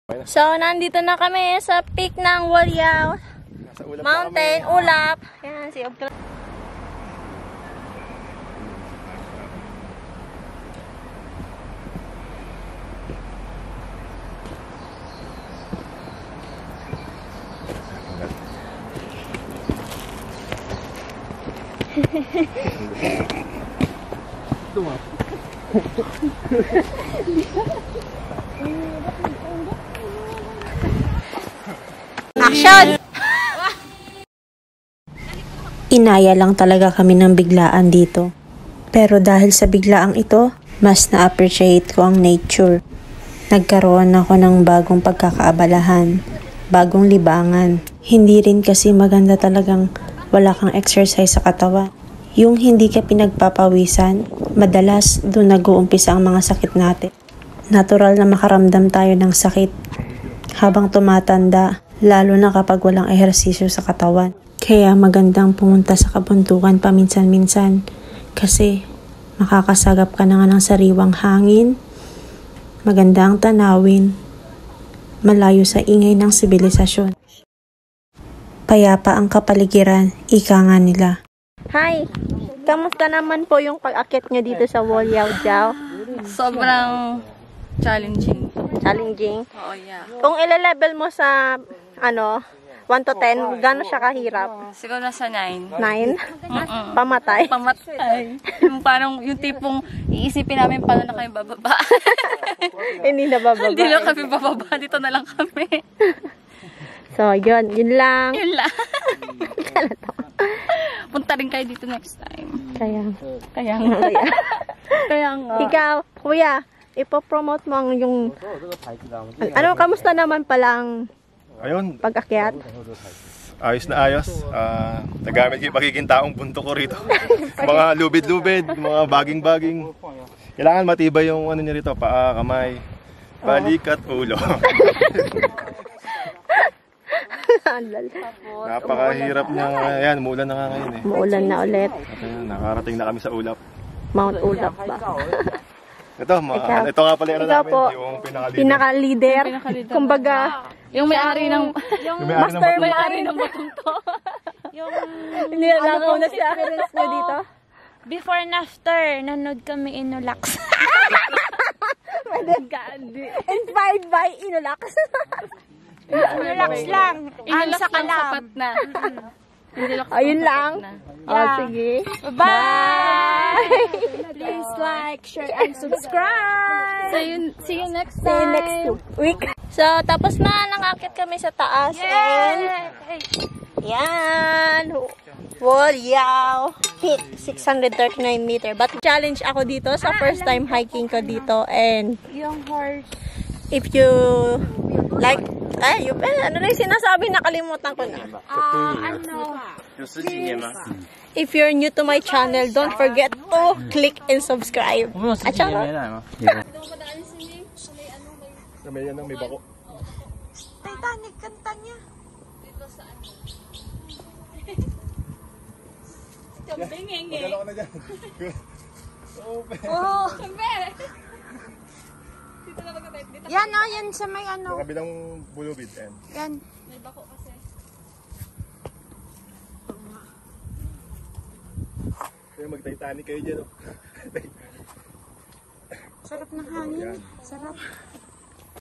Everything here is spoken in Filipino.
So, nandito na kami sa peak ng Wolyao Mountain, Ulap. Yan, si Obka. Action! Inaya lang talaga kami ng biglaan dito. Pero dahil sa biglaang ito, mas na-appreciate ko ang nature. Nagkaroon ako ng bagong pagkakaabalahan, bagong libangan. Hindi rin kasi maganda talagang wala kang exercise sa katawan. Yung hindi ka pinagpapawisan, madalas doon nag-uumpisa ang mga sakit natin. Natural na makaramdam tayo ng sakit habang tumatanda, lalo na kapag walang ehersisyo sa katawan. Kaya magandang pumunta sa kabundukan paminsan-minsan kasi makakasagap ka na nga ng sariwang hangin, maganda ang tanawin, malayo sa ingay ng sibilisasyon. Payapa ang kapaligiran, ika nga nila. Hi! Kamusta naman po yung pag-akit nyo dito sa Wolyao Jiao? Sobrang challenging. Challenging? Oo, yeah. Kung ile-level mo sa, 1 to 10, gano'n siya kahirap? Siguro nasa 9. 9? Pamatay? Pamatay. Yung parang yung tipong iisipin namin paano na kayo bababa. Hindi na bababa. Hindi na kami bababa. Dito na lang kami. So, yun lang. Yun lang. Punta rin kayo dito next time. Kaya nga. Ikaw, kuya, ipopromote mo ang yung... kamusta naman palang Ayun, pag-akyat? ayos na ayos. Nagamit yung magiging taong punto ko rito. Mga lubid-lubid, mga baging-baging. Kailangan matibay yung ano niya rito, paa, kamay, balikat, ulo. Napakahirap niya. Ayan, umuulan na nga ngayon eh. Muulan na ulit. Ayan, nakarating na kami sa Ulap. Mount Ulap ba? Ito nga pala yung Ikaw po, yung pinaka-leader. Kumbaga, Yung may-ari ng... Yung may-ari ng batong to. nilalakaw na siya. Experience nyo dito? Before and after, nanood kami Inulax. Inspired by Inulax. Inulax lang. Inilak Sa lang kalam. sapat na. Ayun lang. Sige. Bye! Please like, share, and subscribe! See you next See you time. next week. So, tapos na. Nangakit kami sa taas. And, yan. Wolyao. Peak. 639 meter. But challenge ako dito sa first time hiking ko dito. And, Yung horse. if you like, ano na yung sinasabi? Nakalimutan ko na. If you're new to my channel, don't forget to click and subscribe. At saka, may bako. Titanic kanta niya. Magdala ko na dyan. Yan o, yan sa may ano. Sa kabilang bulubid. Yan. Kaya mag-Titanic kayo dyan. Sarap ng hangin. Sarap.